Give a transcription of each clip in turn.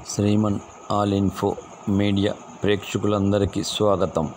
Shriman all info media ప్రేక్షకులందరికీ స్వాగతం.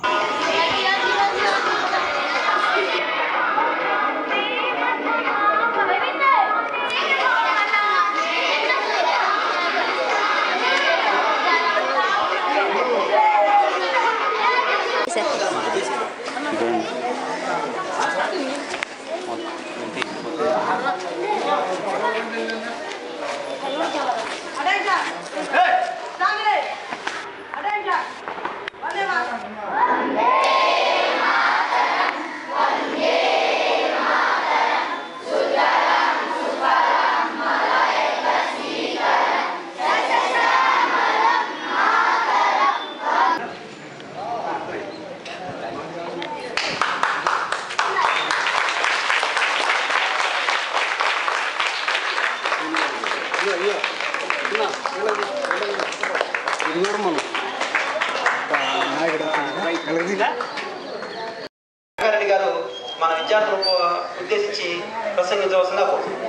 రెడ్డి గారు మన విద్యార్థులకు ఉద్దేశించి ప్రసంగించవలసిందిగా కోరుతున్నాను.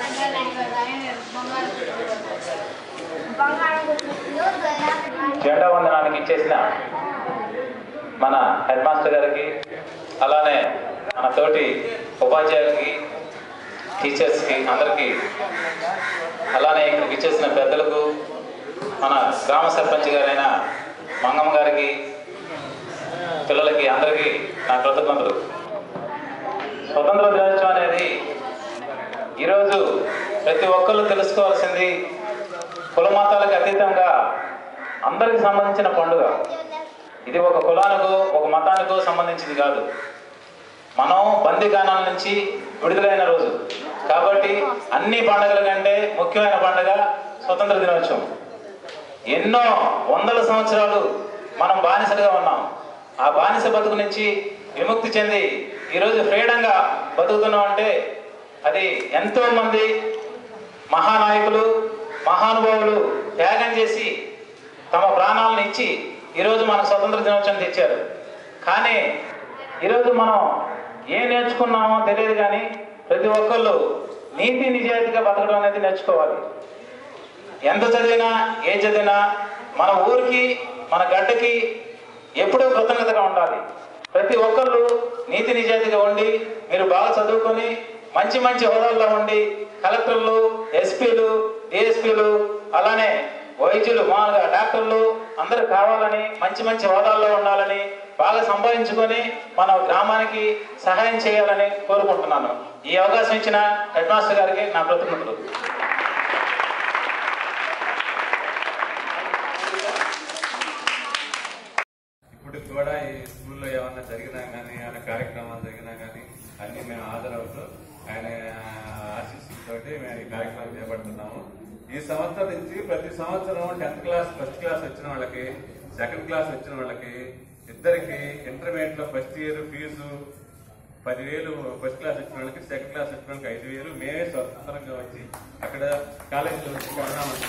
జెండా వందనానికి ఇచ్చేసిన మన హెడ్ మాస్టర్ గారికి, అలానే మన తోటి ఉపాధ్యాయులకి, టీచర్స్కి అందరికీ, అలానే ఇక్కడికి ఇచ్చేసిన పెద్దలకు, మన గ్రామ సర్పంచ్ గారైన మంగమ్మ గారికి, పిల్లలకి అందరికీ నా కృతజ్ఞతలు. స్వతంత్ర దినోత్సవం అనేది ఈరోజు ప్రతి ఒక్కళ్ళు తెలుసుకోవాల్సింది కుల మతాలకు అతీతంగా అందరికి సంబంధించిన పండుగ. ఇది ఒక కులానికో ఒక మతానికో సంబంధించింది కాదు. మనం బందీకానాల నుంచి విడుదలైన రోజు కాబట్టి అన్ని పండుగల కంటే ముఖ్యమైన పండుగ స్వతంత్ర దినోత్సవం. ఎన్నో వందల సంవత్సరాలు మనం బానిసలుగా ఉన్నాం. ఆ బానిస బతుకు నుంచి విముక్తి చెంది ఈరోజు ఫ్రీడంగా బతుకుతున్నాం అంటే అది ఎంతో మంది మహానాయకులు, మహానుభావులు త్యాగం చేసి తమ ప్రాణాలను ఇచ్చి ఈరోజు మనకు స్వతంత్ర దినోత్సవం తెచ్చారు. కానీ ఈరోజు మనం ఏం నేర్చుకున్నామో తెలియదు, కానీ ప్రతి ఒక్కళ్ళు నీతి నిజాయితీగా బతకడం అనేది నేర్చుకోవాలి. ఎంత చదివినా ఏ చదివినా మన ఊరికి మన గడ్డకి ఎప్పుడూ కృతజ్ఞతగా ఉండాలి. ప్రతి ఒక్కళ్ళు నీతి నిజాయితీగా ఉండి మీరు బాగా చదువుకొని మంచి మంచి హోదాల్లో ఉండి కలెక్టర్లు, ఎస్పీలు, డిఎస్పీలు, అలానే వైద్యులు, మామూలుగా డాక్టర్లు అందరూ కావాలని, మంచి మంచి హోదాల్లో ఉండాలని, బాగా సంపాదించుకొని మన గ్రామానికి సహాయం చేయాలని కోరుకుంటున్నాను. ఈ అవకాశం ఇచ్చిన హెడ్ మాస్టర్ గారికి నా కృతజ్ఞతలు. ఇప్పుడు కూడా ఈ స్కూల్లో ఏమన్నా జరిగినా కానీ, ఏమైనా కార్యక్రమాలు జరిగినా కానీ అన్ని మేము హాజరవుతూ ఆయన ఆశీస్సులతోటి మేము ఈ కార్యక్రమం చేపడుతున్నాము. ఈ సంవత్సరం నుంచి ప్రతి సంవత్సరం 10th క్లాస్ ఫస్ట్ క్లాస్ వచ్చిన వాళ్ళకి, 2nd క్లాస్ వచ్చిన వాళ్ళకి ఇద్దరికి ఇంటర్మీడియట్ లో first year fees 10,000, first class వచ్చిన వాళ్ళకి, 2nd క్లాస్ వచ్చిన వాళ్ళకి 5,000 మేమే స్వతంత్రంగా వచ్చి అక్కడ కాలేజీలో వచ్చి కొన్నామండి.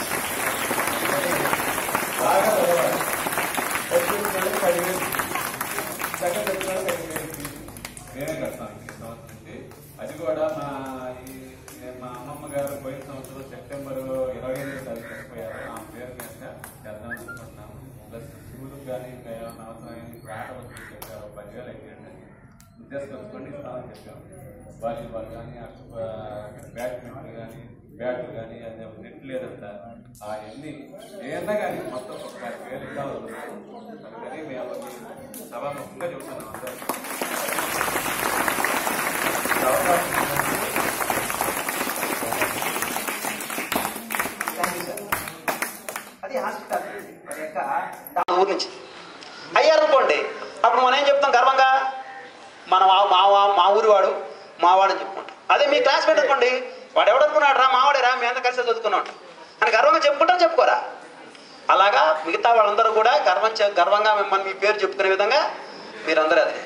బాగా చదవాలి. ఫస్ట్ వచ్చిన వాళ్ళకి 10,000, 2nd వచ్చిన వాళ్ళకి 5,000 ఫీజు మేమే కడతాం ఈ సంవత్సరం నుంచి. అది కూడా మా అమ్మమ్మ గారు పోయిన సంవత్సరం సెప్టెంబర్ 25వ తారీఖు చనిపోయారు. ఆ పేరు మీద చేద్దాం అనుకుంటున్నాము. ప్లస్ స్కూల్కి కానీ ఇంకా ఏమైనా అవసరమైన ఆట వస్తువులు చెప్పారు, 10,000 అయ్యండి తీసుకొచ్చుకోండి ఇస్తామని చెప్పాము. వాలీబాల్ కానీ, బ్యాడ్మింటన్ కానీ, బ్యాట్లు కానీ, అది నెట్ లేదంట, అవన్నీ ఏదన్నా కానీ మొత్తం 10,000 ఇద్దాం అనుకున్నాము. అందుకని మేము సభాముఖంగా చెబుతున్నాం అందరూ. అది హాస్పిటల్ ఊరి నుంచి అయ్యారనుకోండి, అప్పుడు మనం ఏం చెప్తాం గర్వంగా, మనం మా ఊరి వాడు మావాడు అని చెప్పుకుంటాం. అదే మీ క్లాస్మేట్ అనుకోండి, వాడు ఎవడనుకున్నాడు రా మావాడే రా, మీ అంతా కలిసి చదువుకున్నాం అని గర్వంగా చెప్పుకుంటారు, చెప్పుకోరా? అలాగా మిగతా వాళ్ళందరూ కూడా గర్వంగా మిమ్మల్ని మీ పేరు చెప్పుకునే విధంగా మీరందరూ అదే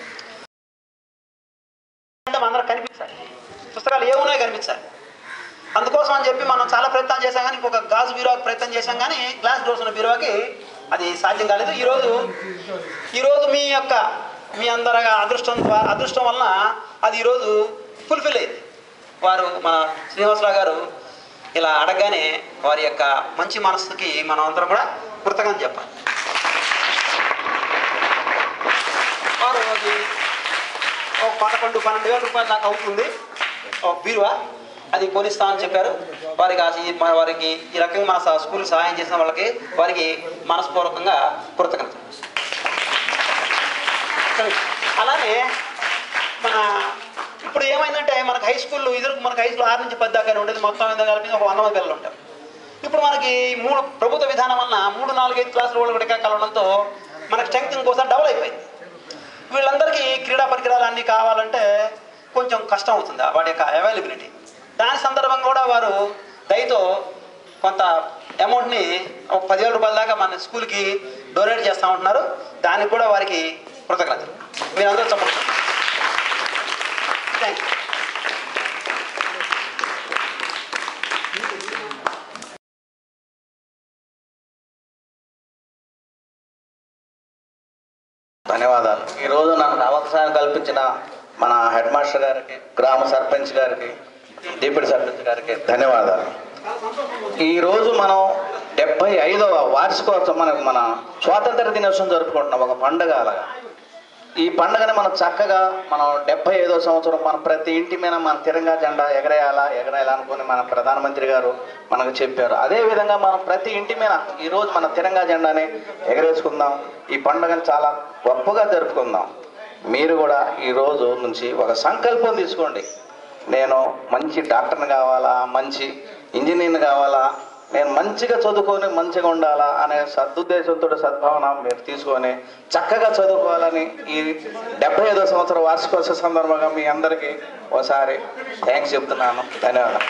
అందరూ కనిపించాలి. పుస్తకాలు ఏమున్నాయో కనిపించాలి. అందుకోసం అని చెప్పి మనం చాలా ప్రయత్నం చేసాం, కానీ ఇంకొక గాజు బీరువాకి ప్రయత్నం చేసాం, కానీ గ్లాస్ డోర్స్ ఉన్న బీరువాకి అది సాధ్యం కాలేదు. ఈరోజు మీ అందరి అదృష్టం వలన అది ఈరోజు ఫుల్ఫిల్ అయింది. వారు మన శ్రీనివాసరావు గారు ఇలా అడగగానే వారి యొక్క మంచి మనసుకి మనం అందరం కూడా కృతజ్ఞత చెప్పాలి. వారు అది ఒక 11-12 వేల రూపాయలు నాకు అవుతుంది ఒక బీరువా, అది కొనిస్తామని చెప్పారు. వారికి ఈ రకంగా మన స్కూల్ సహాయం చేసిన వారికి మనస్పూర్వకంగా కృతజ్ఞత. అలానే ఇప్పుడు ఏమైందంటే మనకు హై స్కూల్లో మనకు హై స్కూల్ 6 నుంచి 10 దాకా ఉండేది, మొత్తం కలిపి ఒక 100 మంది పిల్లలు ఉంటారు. ఇప్పుడు మనకి ప్రభుత్వ విధానం వలన 3, 4, 5 క్లాసుల వాళ్ళు కూడా కలవడంతో మనకు స్ట్రెంగ్త్ ఇంకోసారి డబుల్ అయిపోయింది. వీళ్ళందరికీ క్రీడా పరికరాలు అన్నీ కావాలంటే కొంచెం కష్టం అవుతుంది వాటి యొక్క అవైలబిలిటీ. దాని సందర్భంగా కూడా వారు దయతో కొంత అమౌంట్ని ఒక 10,000 రూపాయల దాకా మన స్కూల్కి డొనేట్ చేస్తూ ఉంటున్నారు. దానికి కూడా వారికి కృతజ్ఞతలు. మీరందరూ చెప్పండి. Thank you. ధన్యవాదాలు. ఈరోజు నాకు అవకాశం కల్పించిన మన హెడ్ మాస్టర్ గారికి, గ్రామ సర్పంచ్ గారికి, డిప్యూటీ సర్పంచ్ గారికి ధన్యవాదాలు. ఈరోజు మనం 75వ వార్షికోత్సవం మన స్వాతంత్ర దినోత్సవం జరుపుకుంటున్నాం, ఒక పండుగ అలాగా. ఈ పండుగని మనం చక్కగా 75వ సంవత్సరం మన ప్రతి ఇంటి మీద మన తిరంగా జెండా ఎగరేయాలనుకుని మన ప్రధానమంత్రి గారు మనకు చెప్పారు. అదేవిధంగా మనం ప్రతి ఇంటి మీద ఈరోజు మన తిరంగా జెండాని ఎగరేసుకుందాం. ఈ పండుగను చాలా గొప్పగా జరుపుకుందాం. మీరు కూడా ఈరోజు నుంచి ఒక సంకల్పం తీసుకోండి. నేను మంచి డాక్టర్ని కావాలా, మంచి ఇంజనీర్ని కావాలా, నేను మంచిగా చదువుకొని మంచిగా ఉండాలా అనే సదుద్దేశంతో సద్భావన మీరు తీసుకొని చక్కగా చదువుకోవాలని ఈ 75వ సంవత్సరం వార్షికోత్సవ సందర్భంగా మీ అందరికీ ఒకసారి థ్యాంక్స్ చెప్తున్నాను. ధన్యవాదాలు.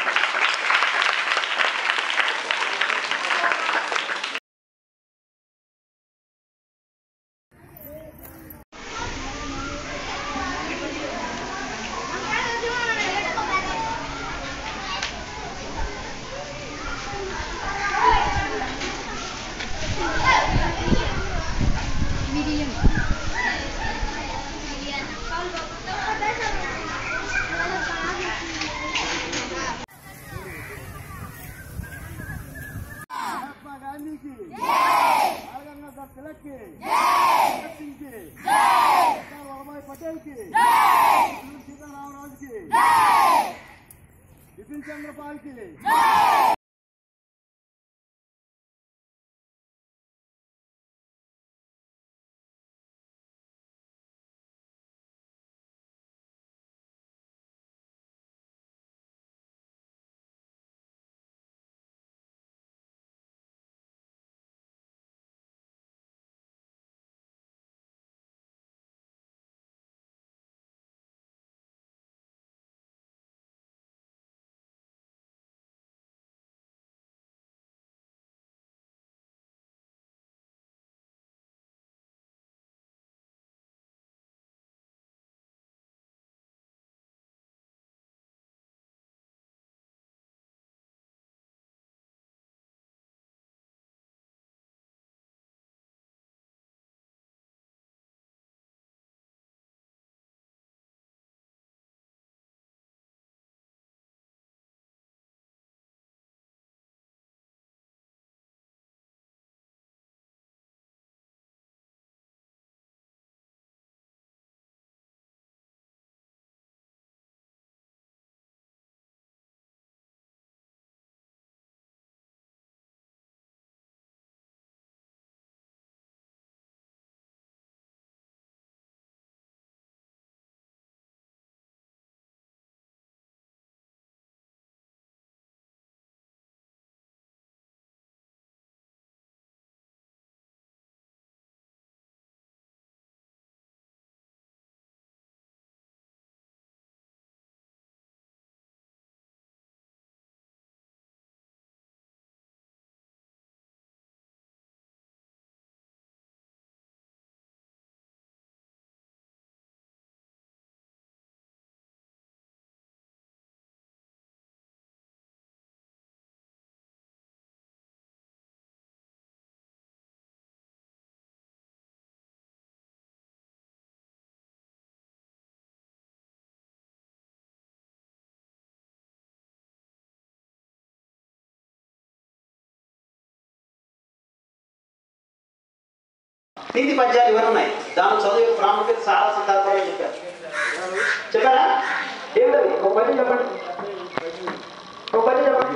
నీతి పద్యాలు ఇవన్నీ ఉన్నాయి. దాని చదువు యొక్క ప్రాముఖ్యత చాలా సందర్భాల్లో చెప్పారు. చెప్పారా? ఏమిటది? ఒక పద్యం చెప్పండి. ఒక పద్యం చెప్పండి.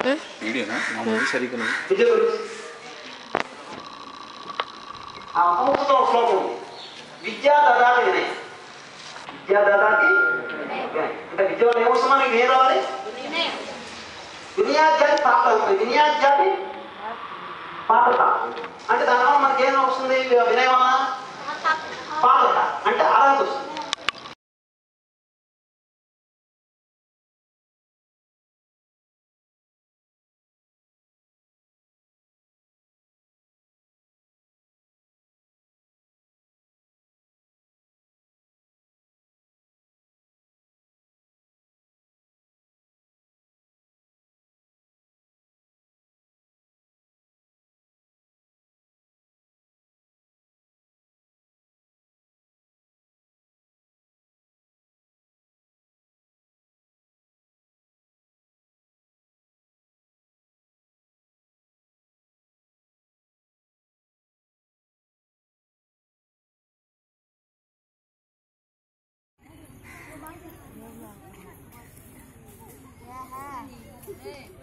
విద్య గురించి ఆ అమృతం శ్లోకం విద్యా దదాతి వినయం. విద్యా దదాతి అంటే విద్య వల్ల ఏమొస్తుందా? నీకు ఏం రావాలి? వినయాధ్యాతి పాత్ర ఉంటుంది. వినయాధ్యాతి పాత్రత అంటే దానివల్ల మనకి ఏం వస్తుంది? వినయం వల్ల పాత్రత అంటే అర్హత వస్తుంది. Yeah.